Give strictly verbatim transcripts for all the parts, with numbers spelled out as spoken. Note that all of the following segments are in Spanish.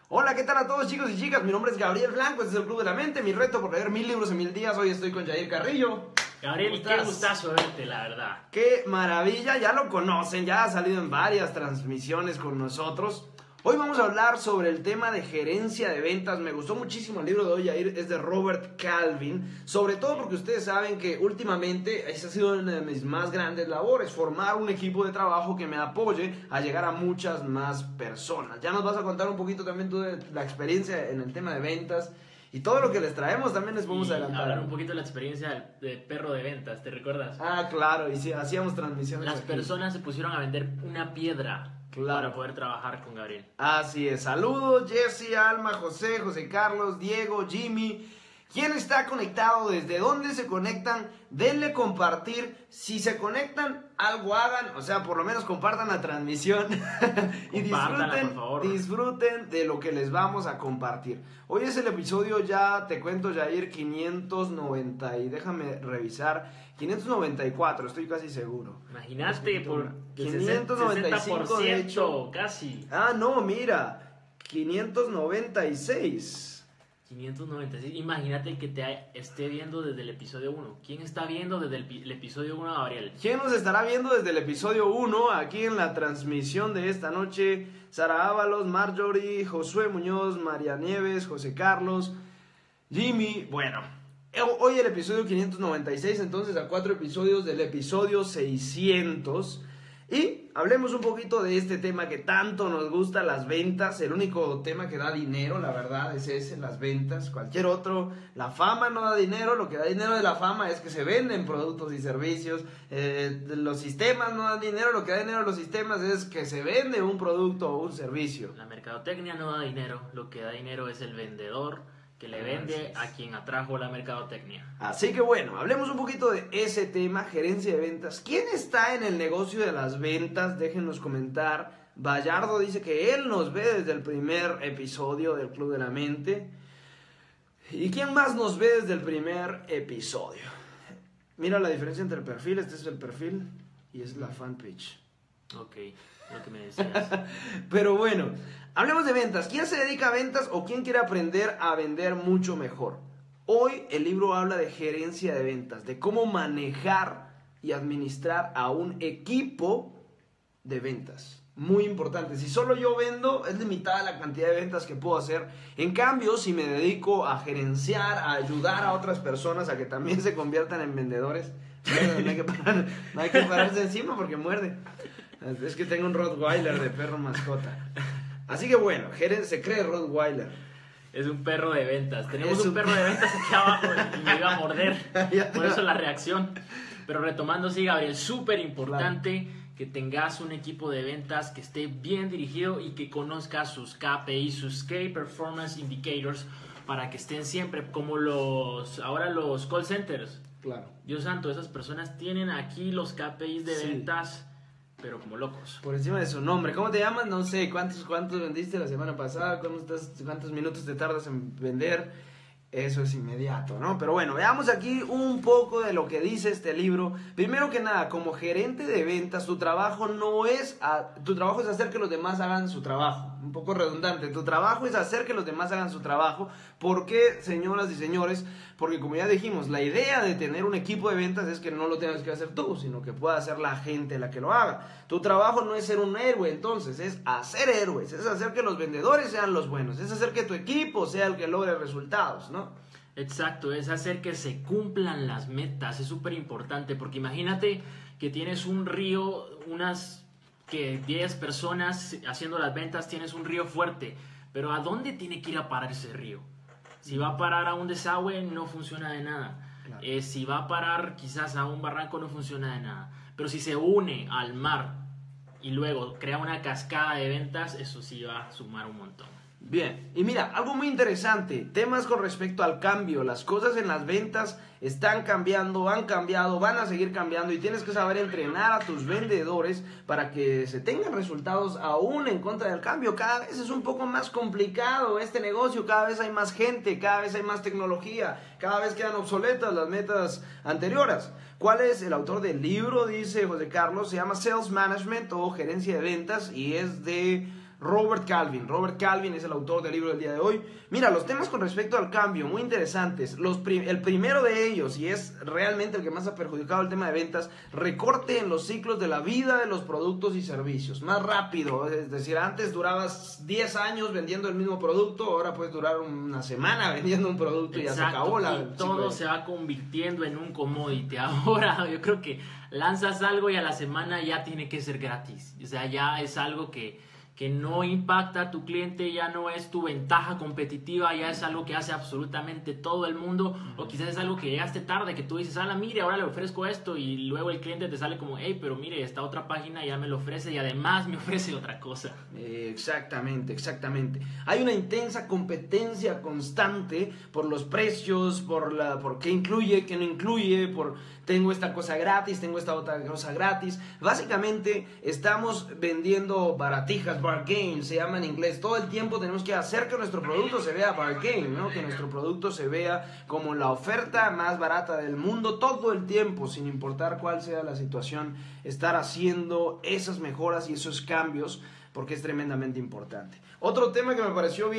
Hola, ¿qué tal a todos, chicos y chicas? Mi nombre es Gabriel Blanco, este es el Club de la Mente, mi reto por leer mil libros en mil días. Hoy estoy con Jair Carrillo. Gabriel, qué gustazo verte, la verdad. Qué maravilla, ya lo conocen, ya ha salido en varias transmisiones con nosotros. Hoy vamos a hablar sobre el tema de gerencia de ventas. Me gustó muchísimo el libro de hoy, Jair, es de Robert Calvin. Sobre todo porque ustedes saben que últimamente esa ha sido una de mis más grandes labores, formar un equipo de trabajo que me apoye a llegar a muchas más personas. Ya nos vas a contar un poquito también tú de la experiencia en el tema de ventas y todo lo que les traemos también les podemos y adelantar. Hablar un poquito de la experiencia del, del perro de ventas, ¿te recuerdas? Ah, claro, y sí, hacíamos transmisiones. Las aquí. personas se pusieron a vender una piedra. Claro. Para poder trabajar con Gabriel. Así es. Saludos, Jesse, Alma, José, José Carlos, Diego, Jimmy. ¿Quién está conectado? ¿Desde dónde se conectan? Denle compartir. Si se conectan, algo hagan. O sea, por lo menos compartan la transmisión. Y disfruten, por favor. disfruten de lo que les vamos a compartir. Hoy es el episodio, ya te cuento, Jair, quinientos noventa. Y déjame revisar. quinientos noventa y cuatro, estoy casi seguro. Imaginaste por quinientos noventa y cinco, sesenta por ciento, de hecho. Casi. Ah, no, mira. quinientos noventa y seis. quinientos noventa y seis. Imagínate que te esté viendo desde el episodio uno. ¿Quién está viendo desde el, el episodio uno, Gabriel? ¿Quién nos estará viendo desde el episodio uno? Aquí en la transmisión de esta noche. Sara Ábalos, Marjorie, Josué Muñoz, María Nieves, José Carlos, Jimmy. Bueno, hoy el episodio quinientos noventa y seis, entonces a cuatro episodios del episodio seiscientos. Y hablemos un poquito de este tema que tanto nos gusta, las ventas. El único tema que da dinero, la verdad, es ese, las ventas. Cualquier otro, la fama no da dinero. Lo que da dinero de la fama es que se venden productos y servicios. Eh, los sistemas no dan dinero. Lo que da dinero de los sistemas es que se vende un producto o un servicio. La mercadotecnia no da dinero. Lo que da dinero es el vendedor que le vende a quien atrajo la mercadotecnia. Así que bueno, hablemos un poquito de ese tema, gerencia de ventas. ¿Quién está en el negocio de las ventas? Déjenos comentar. Bayardo dice que él nos ve desde el primer episodio del Club de la Mente. ¿Y quién más nos ve desde el primer episodio? Mira la diferencia entre el perfil, este es el perfil y es la fanpage. Ok, lo que me decías. Pero bueno, hablemos de ventas. ¿Quién se dedica a ventas o quién quiere aprender a vender mucho mejor? Hoy el libro habla de gerencia de ventas, de cómo manejar y administrar a un equipo de ventas. Muy importante. Si solo yo vendo, es limitada la cantidad de ventas que puedo hacer. En cambio, si me dedico a gerenciar, a ayudar a otras personas a que también se conviertan en vendedores, no hay que, parar, no hay que pararse encima porque muerde. Es que tengo un Rottweiler de perro mascota. Así que bueno, se cree Rottweiler. Es un perro de ventas. Tenemos un, un perro de ventas aquí abajo y me iba a morder. Por eso la reacción. Pero retomando, sí, Gabriel, súper importante claro. que tengas un equipo de ventas que esté bien dirigido y que conozca sus K P I, sus Key Performance Indicators, para que estén siempre como los ahora los call centers. Claro. Dios santo, esas personas tienen aquí los K P Is de sí. ventas, pero como locos. Por encima de su nombre. ¿Cómo te llamas? No sé. ¿Cuántos, cuántos vendiste la semana pasada? ¿Cuántos, cuántos minutos te tardas en vender? Eso es inmediato, ¿no? Pero bueno, veamos aquí un poco de lo que dice este libro. Primero que nada, como gerente de ventas, tu trabajo no es... A, tu trabajo es hacer que los demás hagan su trabajo. Un poco redundante. Tu trabajo es hacer que los demás hagan su trabajo. ¿Por qué, señoras y señores? Porque como ya dijimos, la idea de tener un equipo de ventas es que no lo tengas que hacer tú, sino que pueda ser la gente la que lo haga. Tu trabajo no es ser un héroe, entonces, es hacer héroes. Es hacer que los vendedores sean los buenos. Es hacer que tu equipo sea el que logre resultados, ¿no? Exacto, es hacer que se cumplan las metas. Es súper importante porque imagínate que tienes un río, unas que diez personas haciendo las ventas, tienes un río fuerte, pero ¿a dónde tiene que ir a parar ese río? Si va a parar a un desagüe, no funciona de nada. Claro. Eh, si va a parar quizás a un barranco, no funciona de nada. Pero si se une al mar y luego crea una cascada de ventas, eso sí va a sumar un montón. Bien, y mira, algo muy interesante, temas con respecto al cambio. Las cosas en las ventas están cambiando, han cambiado, van a seguir cambiando y tienes que saber entrenar a tus vendedores para que se tengan resultados aún en contra del cambio. Cada vez es un poco más complicado este negocio, cada vez hay más gente, cada vez hay más tecnología, cada vez quedan obsoletas las metas anteriores. ¿Cuál es el autor del libro? Dice José Carlos, se llama Sales Management o Gerencia de Ventas y es de Robert Calvin. Robert Calvin es el autor del libro del día de hoy. Mira, los temas con respecto al cambio, muy interesantes. Los prim- el primero de ellos, y es realmente el que más ha perjudicado el tema de ventas, recorte en los ciclos de la vida de los productos y servicios. Más rápido, es decir, antes durabas diez años vendiendo el mismo producto, ahora puedes durar una semana vendiendo un producto y ya se acabó la... Y todo se va convirtiendo en un commodity. Ahora yo creo que lanzas algo y a la semana ya tiene que ser gratis. O sea, ya es algo que, que no impacta a tu cliente, ya no es tu ventaja competitiva, ya es algo que hace absolutamente todo el mundo. Uh-huh. O quizás es algo que llegaste tarde, que tú dices, ala, mire, ahora le ofrezco esto, y luego el cliente te sale como, hey, pero mire, esta otra página ya me lo ofrece y además me ofrece otra cosa. Eh, exactamente, exactamente. Hay una intensa competencia constante por los precios, por, la, por qué incluye, qué no incluye, por tengo esta cosa gratis, tengo esta otra cosa gratis. Básicamente estamos vendiendo baratijas, bargain, se llama en inglés. Todo el tiempo tenemos que hacer que nuestro producto se vea bargain, ¿no? Que nuestro producto se vea como la oferta más barata del mundo todo el tiempo, sin importar cuál sea la situación. Estar haciendo esas mejoras y esos cambios, porque es tremendamente importante. Otro tema que me pareció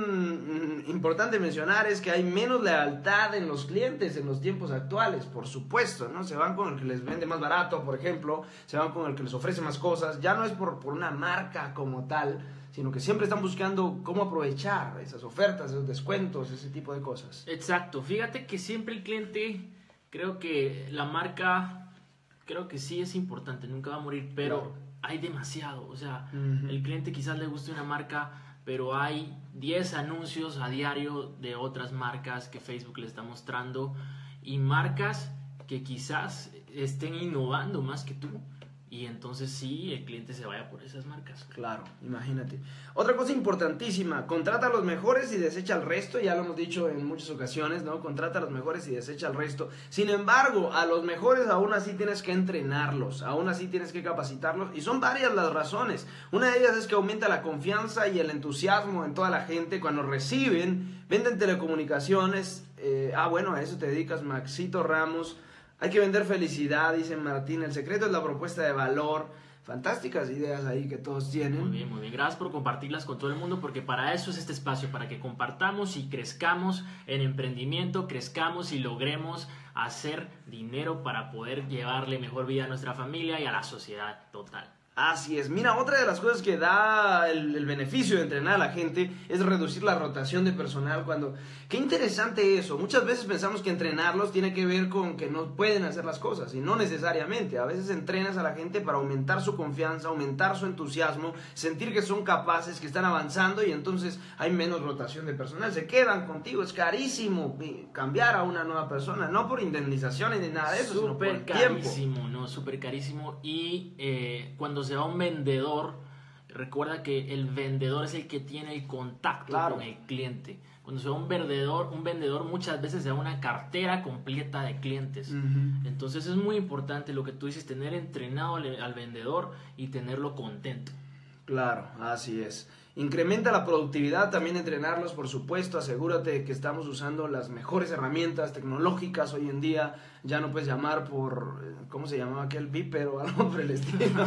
bien importante mencionar es que hay menos lealtad en los clientes en los tiempos actuales, por supuesto, ¿no? Se van con el que les vende más barato, por ejemplo, se van con el que les ofrece más cosas. Ya no es por, por una marca como tal, sino que siempre están buscando cómo aprovechar esas ofertas, esos descuentos, ese tipo de cosas. Exacto. Fíjate que siempre el cliente, creo que la marca, creo que sí es importante, nunca va a morir, pero... Claro. Hay demasiado, o sea, uh-huh. El cliente quizás le guste una marca, pero hay diez anuncios a diario de otras marcas que Facebook le está mostrando, y marcas que quizás estén innovando más que tú, y entonces sí, el cliente se vaya por esas marcas. Claro, imagínate. Otra cosa importantísima, contrata a los mejores y desecha al resto. Ya lo hemos dicho en muchas ocasiones, ¿no? Contrata a los mejores y desecha al resto. Sin embargo, a los mejores aún así tienes que entrenarlos, aún así tienes que capacitarlos, y son varias las razones. Una de ellas es que aumenta la confianza y el entusiasmo en toda la gente cuando reciben, venden telecomunicaciones. Eh, ah, bueno, a eso te dedicas, Maxito Ramos. Hay que vender felicidad, dice Martín. El secreto es la propuesta de valor. Fantásticas ideas ahí que todos tienen. Muy bien, muy bien. Gracias por compartirlas con todo el mundo, porque para eso es este espacio, para que compartamos y crezcamos en emprendimiento, crezcamos y logremos hacer dinero para poder llevarle mejor vida a nuestra familia y a la sociedad total. Así es. Mira, otra de las cosas que da el, el beneficio de entrenar a la gente es reducir la rotación de personal. Cuando, qué interesante eso. Muchas veces pensamos que entrenarlos tiene que ver con que no pueden hacer las cosas, y no necesariamente. A veces entrenas a la gente para aumentar su confianza, aumentar su entusiasmo, sentir que son capaces, que están avanzando, y entonces hay menos rotación de personal. Se quedan contigo. Es carísimo cambiar a una nueva persona, no por indemnizaciones ni nada de eso, sino por tiempo. Súper carísimo, no, súper carísimo. Y eh, cuando se va un vendedor, recuerda que el vendedor es el que tiene el contacto, claro, con el cliente. Cuando se va un vendedor, un vendedor muchas veces se da una cartera completa de clientes. Uh-huh. Entonces es muy importante lo que tú dices, tener entrenado al, al vendedor y tenerlo contento. Claro, así es. Incrementa la productividad, también entrenarlos, por supuesto. Asegúrate de que estamos usando las mejores herramientas tecnológicas hoy en día. Ya no puedes llamar por, ¿cómo se llamaba aquel? Viper o algo por el estilo.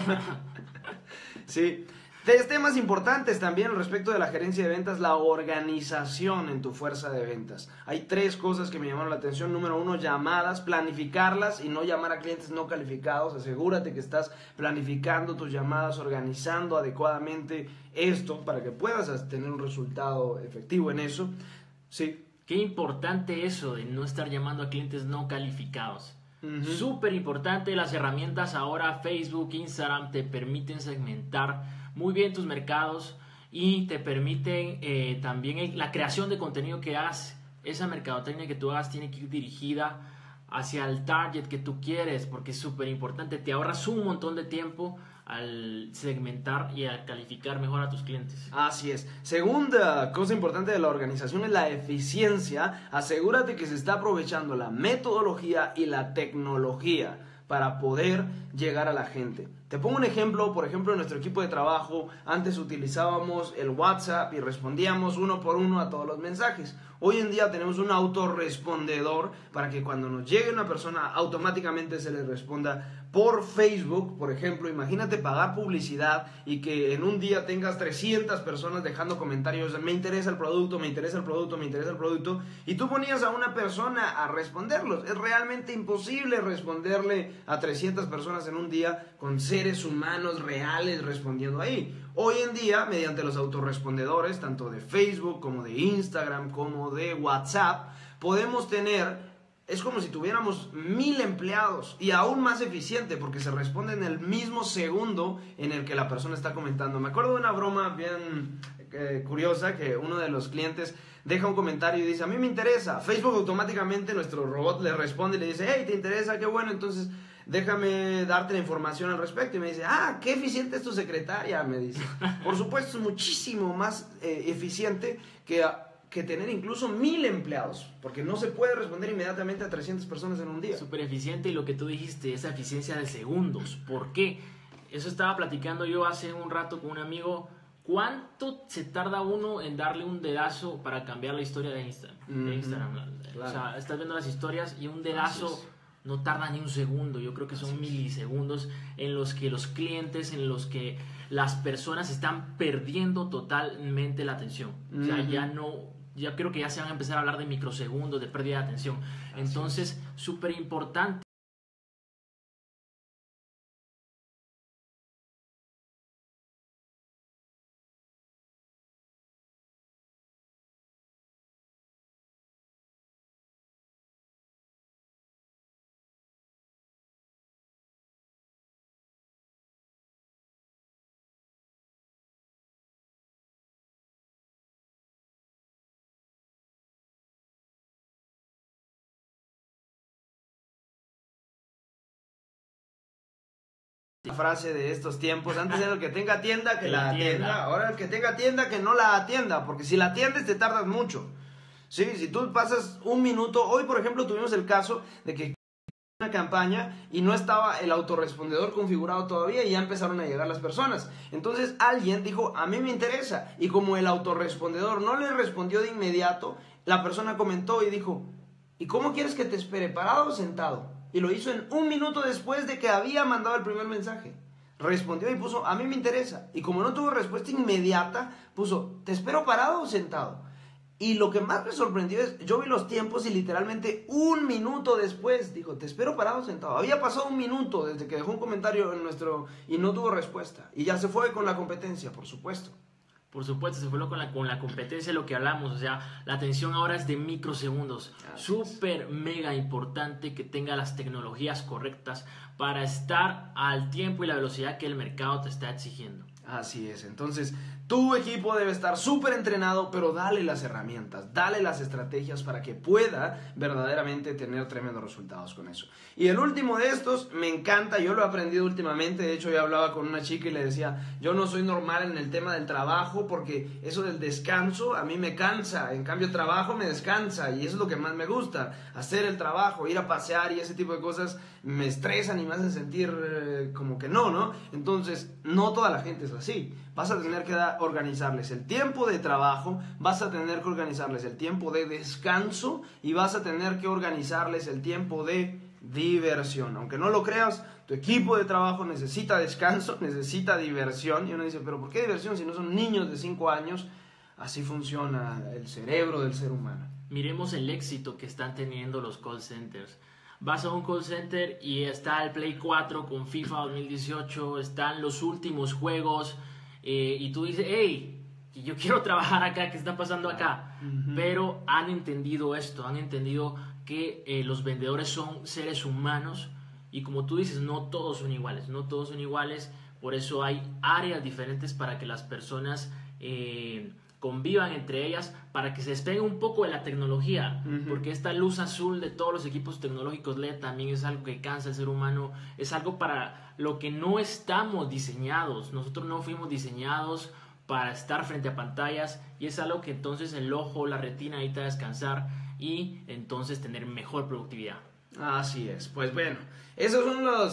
Sí. Tres temas importantes también respecto de la gerencia de ventas: la organización en tu fuerza de ventas. Hay tres cosas que me llamaron la atención. Número uno, llamadas, planificarlas y no llamar a clientes no calificados. Asegúrate que estás planificando tus llamadas, organizando adecuadamente esto para que puedas tener un resultado efectivo en eso. Sí. Qué importante eso de no estar llamando a clientes no calificados. Uh-huh. Súper importante. Las herramientas ahora, Facebook, Instagram, te permiten segmentar muy bien tus mercados y te permiten eh, también el, la creación de contenido que hagas. Esa mercadotecnia que tú hagas tiene que ir dirigida hacia el target que tú quieres, porque es súper importante. Te ahorras un montón de tiempo al segmentar y al calificar mejor a tus clientes. Así es. Segunda cosa importante de la organización es la eficiencia. Asegúrate que se está aprovechando la metodología y la tecnología para poder llegar a la gente. Te pongo un ejemplo, por ejemplo, en nuestro equipo de trabajo, antes utilizábamos el WhatsApp y respondíamos uno por uno a todos los mensajes. Hoy en día tenemos un autorrespondedor para que cuando nos llegue una persona automáticamente se le responda por Facebook, por ejemplo. Imagínate pagar publicidad y que en un día tengas trescientas personas dejando comentarios, me interesa el producto, me interesa el producto, me interesa el producto, y tú ponías a una persona a responderlos. Es realmente imposible responderle a trescientas personas en un día con seres humanos reales respondiendo ahí. Hoy en día, mediante los autorrespondedores, tanto de Facebook como de Instagram, como de WhatsApp, podemos tener, es como si tuviéramos mil empleados y aún más eficiente porque se responde en el mismo segundo en el que la persona está comentando. Me acuerdo de una broma bien eh, curiosa que uno de los clientes deja un comentario y dice, a mí me interesa. Facebook automáticamente, nuestro robot le responde y le dice, hey, ¿te interesa? Qué bueno, entonces déjame darte la información al respecto. Y me dice, ah, qué eficiente es tu secretaria, me dice. Por supuesto, es muchísimo más eh, eficiente que, que tener incluso mil empleados, porque no se puede responder inmediatamente a trescientas personas en un día. Súper eficiente, y lo que tú dijiste, esa eficiencia de segundos. ¿Por qué? Eso estaba platicando yo hace un rato con un amigo. ¿Cuánto se tarda uno en darle un dedazo para cambiar la historia de Instagram? Mm-hmm. De Instagram. Claro. O sea, estás viendo las historias y un dedazo no tarda ni un segundo. Yo creo que son milisegundos en los que los clientes, en los que las personas están perdiendo totalmente la atención. Mm-hmm. O sea, ya no, ya creo que ya se van a empezar a hablar de microsegundos, de pérdida de atención. Así Entonces, súper importante. La frase de estos tiempos, antes era el que tenga tienda que la atienda, ahora el que tenga tienda que no la atienda, porque si la atiendes te tardas mucho. Sí, si tú pasas un minuto, hoy por ejemplo tuvimos el caso de que una campaña y no estaba el autorrespondedor configurado todavía y ya empezaron a llegar las personas. Entonces alguien dijo, a mí me interesa, y como el autorrespondedor no le respondió de inmediato, la persona comentó y dijo, ¿y cómo quieres que te espere, parado o sentado? Y lo hizo en un minuto después de que había mandado el primer mensaje. Respondió y puso, a mí me interesa. Y como no tuvo respuesta inmediata, puso, ¿te espero parado o sentado? Y lo que más me sorprendió es, yo vi los tiempos y literalmente un minuto después, dijo, te espero parado o sentado. Había pasado un minuto desde que dejó un comentario en nuestro y no tuvo respuesta. Y ya se fue con la competencia, por supuesto. Por supuesto, se fue con la, con la competencia, lo que hablamos. O sea, la atención ahora es de microsegundos. Súper mega importante que tenga las tecnologías correctas para estar al tiempo y la velocidad que el mercado te está exigiendo. Así es, entonces tu equipo debe estar súper entrenado, pero dale las herramientas, dale las estrategias para que pueda verdaderamente tener tremendos resultados con eso. Y el último de estos me encanta, yo lo he aprendido últimamente. De hecho yo hablaba con una chica y le decía, yo no soy normal en el tema del trabajo porque eso del descanso a mí me cansa, en cambio trabajo me descansa y eso es lo que más me gusta, hacer el trabajo, ir a pasear y ese tipo de cosas me estresan y me hacen sentir eh, como que no, ¿no? Entonces no toda la gente es así. Vas a tener que da, organizarles el tiempo de trabajo, vas a tener que organizarles el tiempo de descanso y vas a tener que organizarles el tiempo de diversión. Aunque no lo creas, tu equipo de trabajo necesita descanso, necesita diversión. Y uno dice, ¿pero por qué diversión si no son niños de cinco años? Así funciona el cerebro del ser humano. Miremos el éxito que están teniendo los call centers. Vas a un call center y está el Play cuatro con FIFA dos mil dieciocho, están los últimos juegos, eh, y tú dices, hey, yo quiero trabajar acá, ¿qué está pasando acá? Uh-huh. Pero han entendido esto, han entendido que eh, los vendedores son seres humanos y como tú dices, no todos son iguales, no todos son iguales, por eso hay áreas diferentes para que las personas eh, convivan entre ellas, para que se despegue un poco de la tecnología, uh-huh. porque esta luz azul de todos los equipos tecnológicos L E D también es algo que cansa al ser humano, es algo para lo que no estamos diseñados. Nosotros no fuimos diseñados para estar frente a pantallas y es algo que entonces el ojo, la retina necesita descansar y entonces tener mejor productividad. Así es, pues bueno, esos son los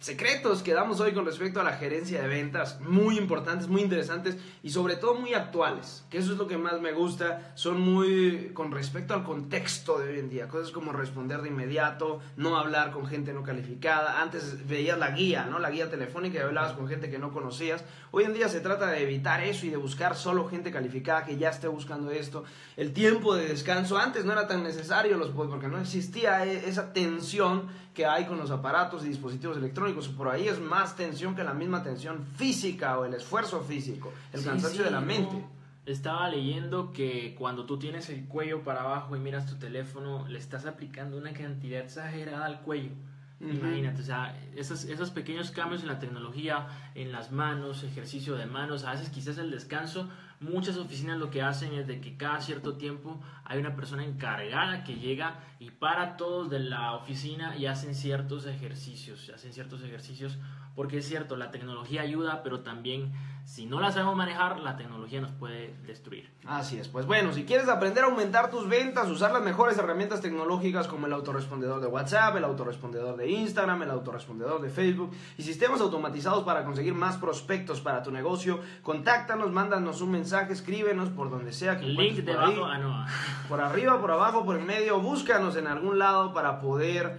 secretos que damos hoy con respecto a la gerencia de ventas, muy importantes, muy interesantes y sobre todo muy actuales, que eso es lo que más me gusta. Son muy con respecto al contexto de hoy en día, cosas como responder de inmediato, no hablar con gente no calificada. Antes veías la guía, ¿no? La guía telefónica y hablabas con gente que no conocías. Hoy en día se trata de evitar eso y de buscar solo gente calificada que ya esté buscando esto. El tiempo de descanso antes no era tan necesario los porque no existía esa tensión que hay con los aparatos y dispositivos electrónicos. Por ahí es más tensión que la misma tensión física o el esfuerzo físico, el sí, cansancio sí, de la mente. No. Estaba leyendo que cuando tú tienes el cuello para abajo y miras tu teléfono, le estás aplicando una cantidad exagerada al cuello. Uh-huh. Imagínate, o sea, esos, esos pequeños cambios en la tecnología, en las manos, ejercicio de manos, a veces quizás el descanso. Muchas oficinas lo que hacen es de que cada cierto tiempo hay una persona encargada que llega y para todos de la oficina y hacen ciertos ejercicios, hacen ciertos ejercicios, porque es cierto, la tecnología ayuda, pero también si no la sabemos manejar, la tecnología nos puede destruir. Así es, pues bueno, si quieres aprender a aumentar tus ventas, usar las mejores herramientas tecnológicas como el autorrespondedor de WhatsApp, el autorrespondedor de Instagram, el autorrespondedor de Facebook y sistemas automatizados para conseguir más prospectos para tu negocio, contáctanos, mándanos un mensaje, escríbenos por donde sea que link debajo, ah, no. por arriba, por abajo, por en medio, búscanos en algún lado para poder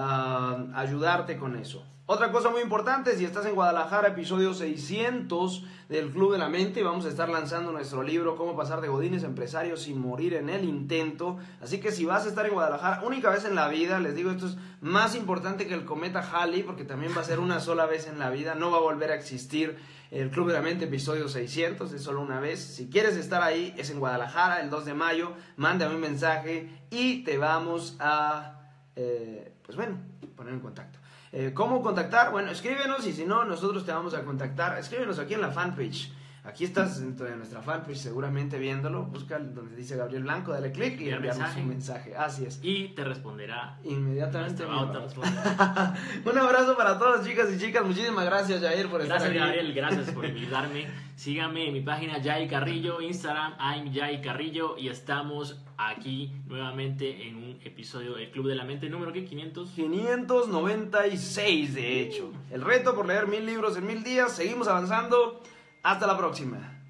uh, ayudarte con eso. Otra cosa muy importante, si estás en Guadalajara, episodio seiscientos del Club de la Mente, vamos a estar lanzando nuestro libro Cómo pasar de godines a empresario sin morir en el intento. Así que si vas a estar en Guadalajara única vez en la vida, les digo, esto es más importante que el cometa Halley, porque también va a ser una sola vez en la vida, no va a volver a existir el Club de la Mente episodio seiscientos, es solo una vez. Si quieres estar ahí, es en Guadalajara el dos de mayo, mándame un mensaje y te vamos a, eh, pues bueno, poner en contacto. Eh, ¿Cómo contactar? Bueno, escríbenos y si no, nosotros te vamos a contactar. Escríbenos aquí en la fanpage. Aquí estás dentro de nuestra fanpage seguramente viéndolo. Busca donde dice Gabriel Blanco, dale clic y enviarnos un mensaje. Así es. Y te responderá inmediatamente. Responderá. Un abrazo para todas chicas y chicas. Muchísimas gracias, Jair, por gracias, estar aquí. Gabriel, gracias por invitarme. Síganme en mi página Jai Carrillo, Instagram, I'm Jai Carrillo. Y estamos aquí nuevamente en un episodio del Club de la Mente número ¿qué? quinientos quinientos noventa y seis, de hecho. El reto por leer mil libros en mil días. Seguimos avanzando. Hasta la próxima.